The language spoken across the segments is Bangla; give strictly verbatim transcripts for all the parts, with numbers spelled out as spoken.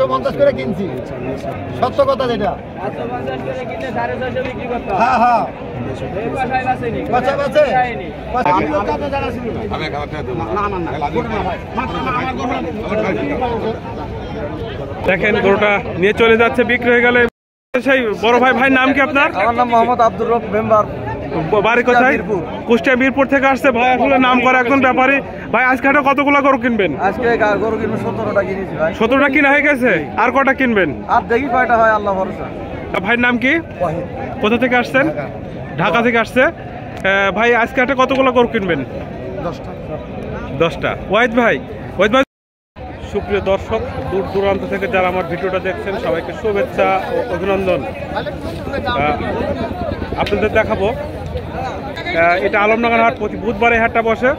পাঁচশো পঞ্চাশ করে কিনছি, সত্য কথা যেটা। হ্যাঁ হ্যাঁ দেখেন গরুটা নিয়ে চলে যাচ্ছে, বিক্রি হয়ে গেলে। সেই বড় ভাই, ভাই নাম কি আপনার? আমার নাম মোহাম্মদ আব্দুর রব মেম্বার। বাড়ি কোথায়? কুষ্টিয়া মিরপুর থেকে আসছে ভাই, আসলে নাম করা একজন ব্যাপারী। ভাই আজকে হাটে কতগুলো গরু কিনবেন? আজকে গরু কিনবো সতেরোটা কিনেছি ভাই। সতেরোটা কিনা হয়ে গেছে, আর কটা কিনবেন? আর দেখি কয়টা হয়, আল্লাহ ভরসা। ভাইয়ের নাম কি? কোথা থেকে আসছেন? ঢাকা থেকে আসছে ভাই। আজকে হাটে কতগুলো গরু কিনবেন? দশটা। দশটা। ওয়াহিদ ভাই, ওয়াহিদ ভাই। সুপ্রিয় দর্শক, দূর দূরান্ত থেকে যারা আমার ভিডিওটা দেখছেন সবাইকে শুভেচ্ছা ও অভিনন্দন। আপনাদের দেখাবো, এটা আলমডাঙ্গার হাট, প্রতি বুধবার এই হাটটা বসে।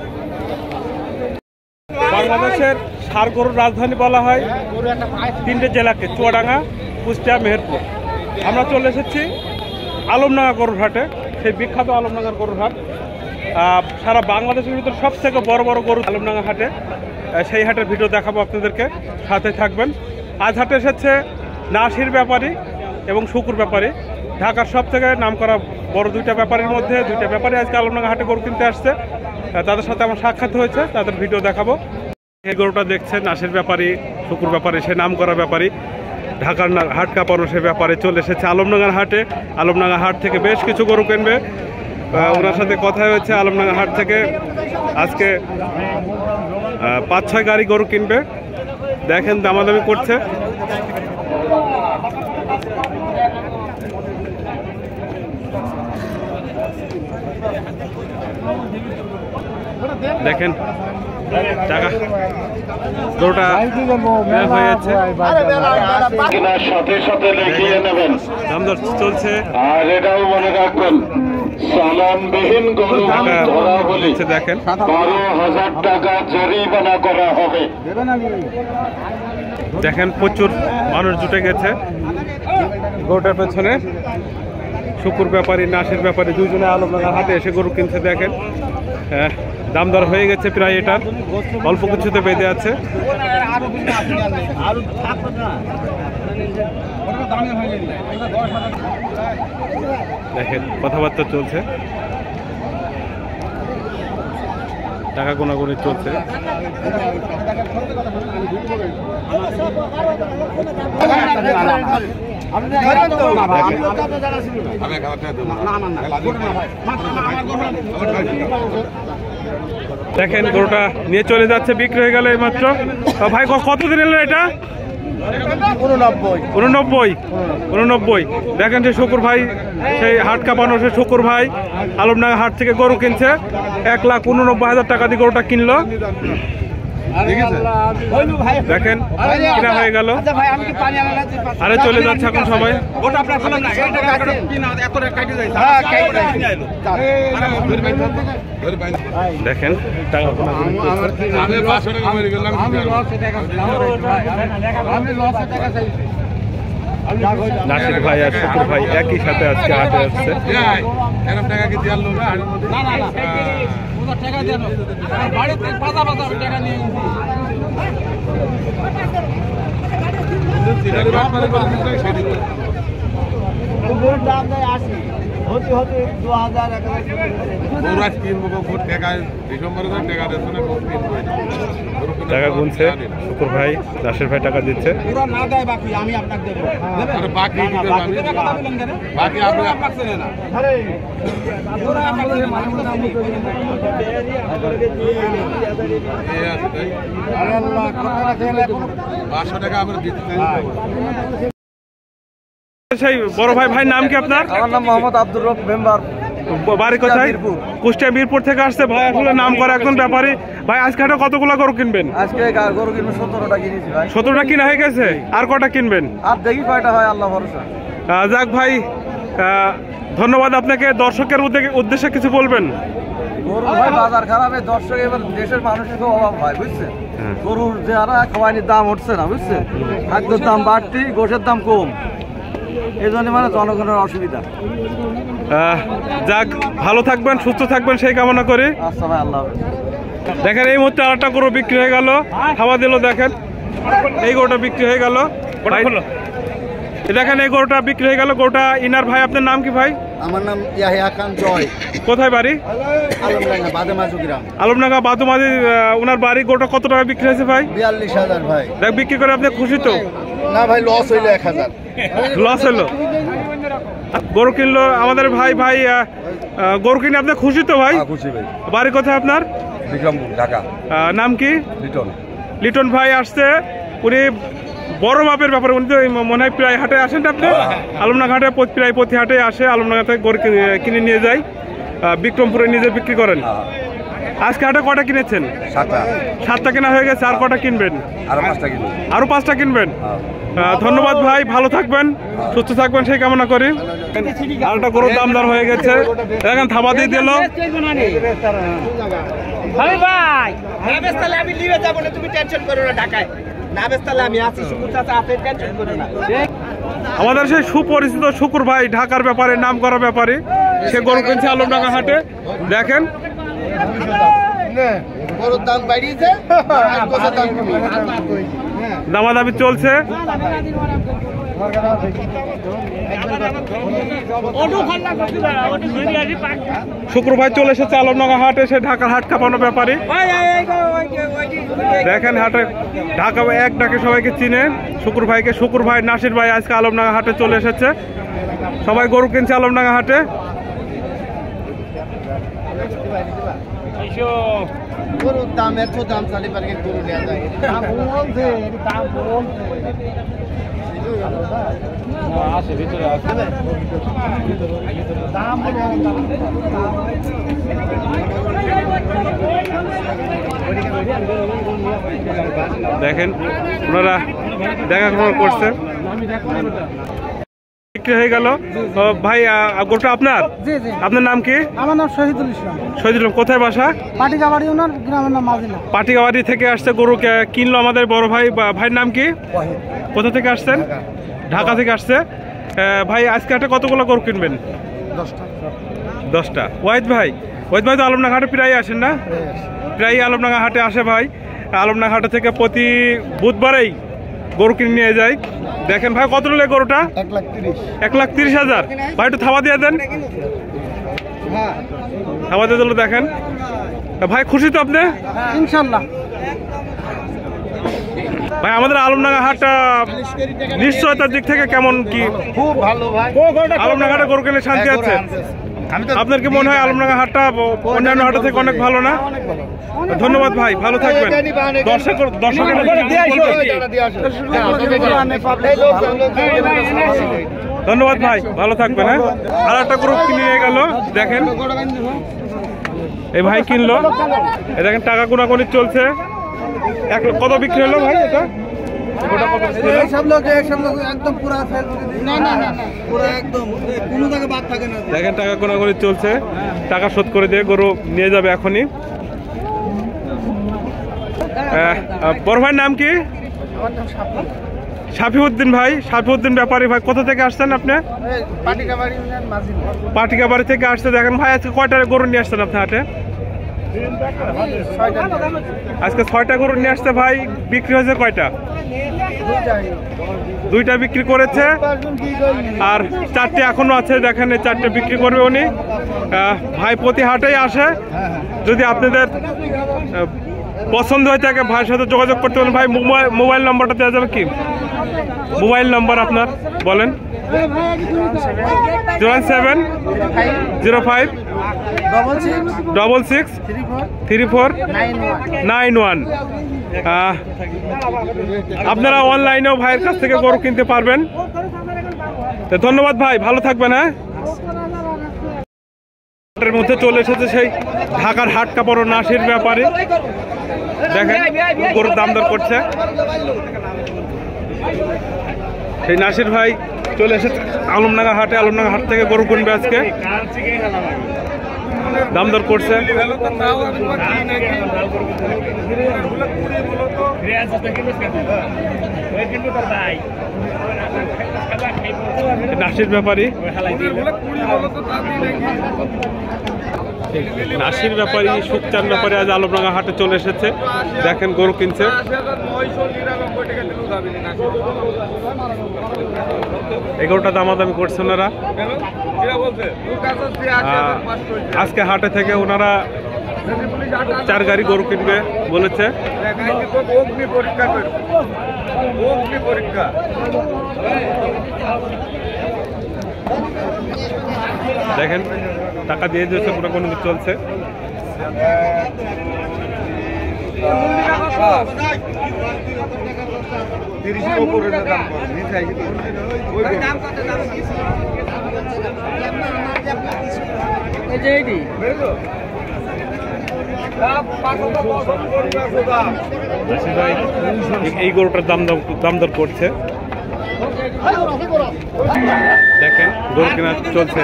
বাংলাদেশের ষাঁড় গরুর রাজধানী বলা হয় তিনটে জেলাকে, চুয়াডাঙ্গা, কুষ্টিয়া, মেহেরপুর। আমরা চলে এসেছি আলমডাঙ্গা গরুর হাটে, সেই বিখ্যাত আলমডাঙ্গার গরুর হাট। সারা বাংলাদেশের ভিতরে সব থেকে বড় বড় গরু আলমডাঙ্গা হাটে। সেই হাটের ভিডিও দেখাবো আপনাদেরকে, সাথে থাকবেন। আজ হাটে এসেছে নাসির ব্যাপারী এবং শুকুর ব্যাপারী, ঢাকার সব থেকে নাম করা বড় দুইটা ব্যাপারীর মধ্যে দুইটা ব্যাপারী আজকে আলমডাঙ্গা হাটে গরু কিনতে আসছে। তাদের সাথে আমার সাক্ষাৎ হয়েছে, তাদের ভিডিও দেখাবো। এই গরুটা দেখছেন নাসির ব্যাপারী, শুকুর ব্যাপারী, সে নাম করা ব্যাপারী, ঢাকার হাট কাঁপানো সে ব্যাপারে চলে এসেছে আলমডাঙ্গার হাটে। আলমডাঙ্গা হাট থেকে বেশ কিছু গরু কিনবে, ওনার সাথে কথা হয়েছে। আলমডাঙ্গা হাট থেকে আজকে পাঁচ ছয় গাড়ি গরু কিনবে। দেখেন দামাদামি করছে। দেখেন টাকা গরুটা হয়ে যাচ্ছে, সাথে সাথে লিখিয়ে নেবেন, দাম দর চলছে। আর এটাও মনে রাখবেন, চালানবিহীন গরু ধরা হলে দেখেন বারো হাজার টাকা জরিমানা করা হবে। দেখেন প্রচুর মানুষ জুটে গেছে গরুটার পেছনে। শুকুর ব্যাপারী, নাসির ব্যাপারী দুজনে আলমডাঙ্গা হাটে এসে গরু কিনছে। দেখেন দাম দর হয়ে গেছে প্রায়, এটার অল্প কিছুতে বেঁধে আছে। দেখেন কথাবার্তা চলছে, টাকা গোনাগুনি চলছে। দেখেন গরুটা নিয়ে চলে যাচ্ছে, বিক্রি হয়ে গেল এইমাত্র। ভাই কত দিন এলো এটা? উননব্বই উননব্বই উননব্বই দেখেন যে শুকুর ভাই, সেই হাট কাঁপানো সে শুকুর ভাই আলমডাঙ্গা হাট থেকে গরু কিনছে। এক লাখ উননব্বই হাজার টাকা দিয়ে গরুটা কিনলো। দেখেন কিনা হয়ে গেল, আরে চলে যাচ্ছে এখন সবাই। দেখেন নাসির ভাই আর শুকুর ভাই একই সাথে আজকে হাটে আসছে। টাকা গুনছে শুকুর ভাই, নাসির ভাই টাকা দিচ্ছে। সেই বড় ভাই, ভাই নাম কি আপনার? আমার নাম মোহাম্মদ আব্দুর রব মেম্বার। বাড়ি কোথায়? কুষ্টিয়া মিরপুর থেকে আসছে ভাই, আসলে নাম করা একজন ব্যাপারী। ভাই আজকে হাটে কতগুলো গরু কিনবেন? আজকে গরু কিনবো সতেরোটা কিনেছি ভাই। সতেরোটা কিনা হয়ে গেছে, আর কটা কিনবেন? আর দেখি কয়টা হয়, আল্লাহ ভরসা। যাক ভাই, ধন্যবাদ আপনাকে। দর্শকের উদ্দেশ্যে কিছু বলবেন? গরু ভাই বাজার খারাপ, দর্শক এবার দেশের মানুষের খুব অভাব হয় বুঝছে। গরুর যে আর খাওয়ানির দাম উঠছে না বুঝছে, খাদ্যের দাম বাড়তি, গোশের দাম কম, এই জন্য মানে জনগণের অসুবিধা। যাক, ভালো থাকবেন, সুস্থ থাকবেন সেই কামনা করি। আচ্ছা ভাই, আল্লাহ। দেখেন এই মুহূর্তে আরেকটা গরু বিক্রি হয়ে গেল, খাওয়া দিল। দেখেন এই গরুটা বিক্রি হয়ে গেল। ভাই দেখেন এই গরুটা বিক্রি হয়ে গেল। গরুটা ইনার ভাই, আপনার নাম কি ভাই? আমার নাম ইয়াহিয়া খান জয়, কোথায় বাড়ি? আলমডাঙ্গা বাদেমাজু গ্রাম। আলমডাঙ্গা বাদুমাজি ওনার বাড়ি। গরুটা কত টাকা বিক্রি হয়েছে ভাই? বিয়াল্লিশ হাজার ভাই। দেখ বিক্রি করে আপনি খুশি তো? না ভাই, লস হইলো এক হাজার। লস হলো। গরু কিনলো আমাদের ভাই। ভাই আহ, আহ, গরু কিনে আপনি খুশি তো ভাই? খুশি ভাই। বাড়ি কোথায় আপনার? বিক্রমপুর, ঢাকা। আহ, নাম কি? লিটন। লিটন ভাই আসছে। উনি বড় মাপের ব্যাপারে, উনি তো মনে হয় প্রায় হাটে আসেন আপনি? আলমডাঙ্গা হাটে প্রায় প্রতি হাটে আসে। আলমডাঙ্গা থেকে গরু কিনে নিয়ে যায়, বিক্রমপুরে নিজে বিক্রি করেন। আজকে হাটে কটা কিনেছেন? সাতটা। সাতটা কেনা হয়ে গেছে, আর কটা কিনবেন? আরো পাঁচটা কিলো। আরো পাঁচটা কিনবেন। আহ, ধন্যবাদ ভাই, ভালো থাকবেন, সুস্থ থাকবেন সেই কামনা করি। আর একটা গরুর দাম দর হয়ে গেছে, এখন থাবা দিয়ে দিল। আমাদের সেই সুপরিচিত শুকুর ভাই, ঢাকার ব্যাপারে নাম করা ব্যাপারে, সে গরু কিনছে আলমডাঙ্গা হাটে। দেখেন গরুর দাম বাড়িয়েছে, দামাদামি চলছে। শুক্র ভাই চলে এসেছে আলমডাঙ্গা হাটে, সে ঢাকার হাট কাঁপানো ব্যাপারে। দেখেন হাটে ঢাকা এক ডাকে সবাইকে চিনে শুকুর ভাইকে। শুকুর ভাই, নাসির ভাই আজকে আলমডাঙ্গা হাটে চলে এসেছে। সবাই গরু কিনছে আলমডাঙ্গা হাটে। গরুর দাম এত দাম চালি পারে গরু নেওয়া যায়। দেখেন ওনারা দেখাশোনা করছে। বিক্রি হয়ে গেল ভাই। গরুটা আপনার? আপনার নাম কি? আমার নাম শহীদুল ইসলাম। শহীদুল ইসলাম, কোথায় বাসা? পাটিকাবাড়ি, ওনার গ্রামের নাম মাজিলা। পাটিকাবাড়ি থেকে আসছে গরু কিনলো আমাদের বড় ভাই। ভাইয়ের নাম কি? কোথা থেকে আসছেন? ঢাকা থেকে আসছে। ভাই আজকে হাটে কতগুলো গরু কিনবেন? দশটা। দশটা। ওয়াহিদ ভাই, ওয়াহিদ ভাই তো আলমডাঙ্গা হাটে প্রায় আসেন না? প্রায় আলমডাঙ্গা হাটে আসে ভাই। আলমডাঙ্গা হাটে থেকে প্রতি বুধবারেই গরু কিনে নিয়ে যায়। দেখেন ভাই কত নিলে গরুটা? এক লাখ তিরিশ। এক লাখ তিরিশ হাজার। ভাই একটু থাবা দিয়ে দেন। থাবা দিয়ে দিল। দেখেন ভাই, খুশি তো আপনি? ইনশাল্লাহ। ভাই আমাদের আলমডাঙ্গা হাটটা নিশ্চয়তার দিক থেকে কেমন কি? খুব ভালো ভাই। আলমডাঙ্গা হাটে গরু কিনে শান্তি আছে? আপনার কি মনে হয় আলমডাঙ্গা হাটটা অন্যান্য হাট থেকে অনেক ভালো না? ধন্যবাদ ভাই, ভালো থাকবেন। দর্শক দর্শকের ধন্যবাদ ভাই, ভালো থাকবেন। হ্যাঁ, আর একটা গ্রুপ কিনে নিয়ে গেল। দেখেন এই ভাই কিনলো। এই দেখেন টাকা গুনাগুনি চলছে। এক কত বিক্রি হলো ভাই এটা? দেখেন টাকা গোনাগুনি চলছে, টাকা শোধ করে দিয়ে গরু নিয়ে যাবে এখনই। বড় ভাইয়ের নাম কি? শাফিউদ্দিন ভাই। শাফিউদ্দিন ব্যাপারী ভাই, কোথা থেকে আসছেন আপনি? পাটিকাবাড়ি থেকে আসছে। দেখেন ভাই আজকে কয়টা গরু নিয়ে আসছেন আপনি হাটে? আজকে ছয়টা গরু নিয়ে আসছে ভাই। বিক্রি হয়েছে কয়টা? দুইটা বিক্রি করেছে, আর চারটে এখনো আছে। দেখেন এই চারটে বিক্রি করবে উনি। ভাই প্রতি হাটেই আসে। যদি আপনাদের পছন্দ হয়ে থাকে ভাইয়ের সাথে যোগাযোগ করতে পারেন। ভাই মোবাইল নাম্বারটা দেওয়া যাবে কি? মোবাইল নাম্বার আপনার বলেন। Zero seven zero five double six three four nine one. আপনারা অনলাইনেও ভাইয়ের কাছ থেকে গরু কিনতে পারবেন। ধন্যবাদ ভাই, ভালো থাকবেন। হ্যাঁ, হাটের মধ্যে চলে এসেছে সেই ঢাকার হাট কাপড় নাসির ব্যাপারে। দেখেন গরুর দাম দর করছে সেই নাসির ভাই। চলে এসেছে আলমডাঙ্গা হাটে। আলমডাঙ্গা হাট থেকে গরু কিনবে আজকে, দাম দর করছে। নাসির ব্যাপারী, নাসির ব্যাপারী, সুখচান ব্যাপারী আজ আলমডাঙ্গা হাটে চলে এসেছে। দেখেন গরু কিনছে। এগারোটা দামাদামি করছে ওনারা। আহ, আজকে হাটে থেকে ওনারা চার গাড়ি গরু কিনবে বলেছে। দেখেন টাকা দিয়ে দিয়েছে, পুরো কোনো চলছে। এই গরুটার দাম দাম দর করছে। দেখেন গরু কেনা চলছে।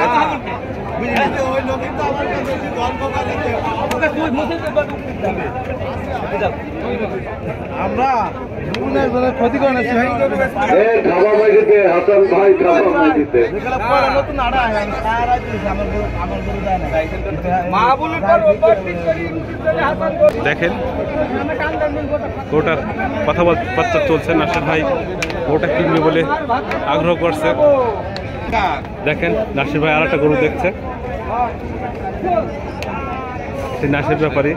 আমরা ক্ষতি করে হাসান ভাই নতুন আড়া দেখেন গরুটার কথাবার্তা চলছে। নাসির ভাই গরুটা কিনবে বলে আগ্রহ করছে। দেখেন নাসির ভাই আর একটা গরু দেখছে। সেই নাসির ব্যাপারী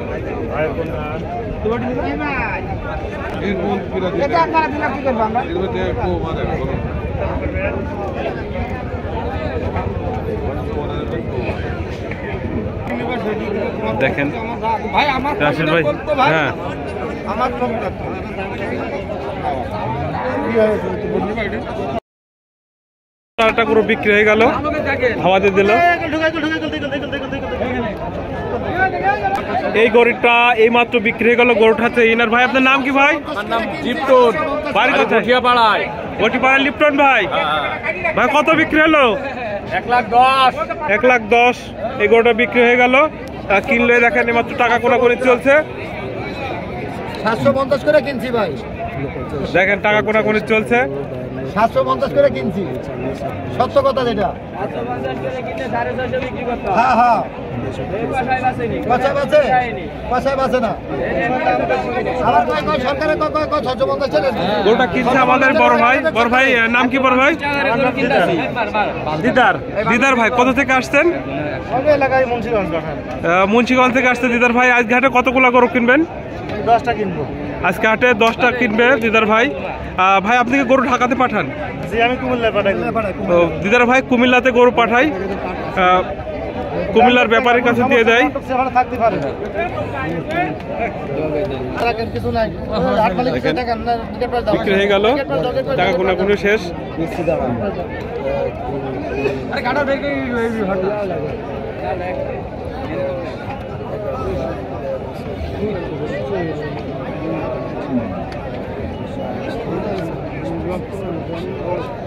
দেখেন নাসির ভাই। হ্যাঁ একটা গরু বিক্রি হয়ে গেল, হাওয়া দিয়ে দিল। এই গরুটা এই মাত্র বিক্রি হয়ে গেল। গরুটা হচ্ছে ইনার ভাই। আপনার নাম কি ভাই? লিপ্টন, বাড়ি কোথায়? পাড়ায়। গটিপাড়ায় লিপ্টন ভাই। ভাই কত বিক্রি হলো? এক লাখ দশ। এক লাখ দশ এই গরুটা বিক্রি হয়ে গেল। কিনলে দেখেন এই মাত্র টাকা কোনাকুনি চলছে। সাতশো পঞ্চাশ করে কিনছি ভাই, দেখেন টাকা কোনাকুনি চলছে। সাতশো পঞ্চাশ করে কিনছি, সত্য কথা যেটা। হ্যাঁ হ্যাঁ পয়সা বাঁচে, পয়সা বাঁচে না। আবার কয় কয় সরকারের কয় কয় কয় ছশো পঞ্চাশ টাকা। গরুটা কিনছে আমাদের বড় ভাই। বড় ভাই নাম কি বড় ভাই? দিদার। দিদার ভাই কোথা থেকে আসছেন? এলাকায় মুন্সিগঞ্জ। আহ, মুন্সিগঞ্জ থেকে আসছে দিদার ভাই। আজকে হাটে কতগুলো গরু কিনবেন? দশটা কিনবো আজকে হাটে দশটা কিনবে দিদার ভাই। আহ, ভাই আপনি কি গরু ঢাকাতে পাঠান? জি আমি কুমিল্লায় পাঠাই। তো দিদার ভাই কুমিল্লাতে গরু পাঠাই। আহ, কুমিল্লার ব্যাপারীর কাছে দিয়ে দেয়। থাকতে পারে কিছু নাই, হাট মালিক কিছু টাকা না, টিকিট প্রাইস দাও। বিক্রি হয়ে গেল, টাকা কোনাকুনি শেষ। দাঁড়া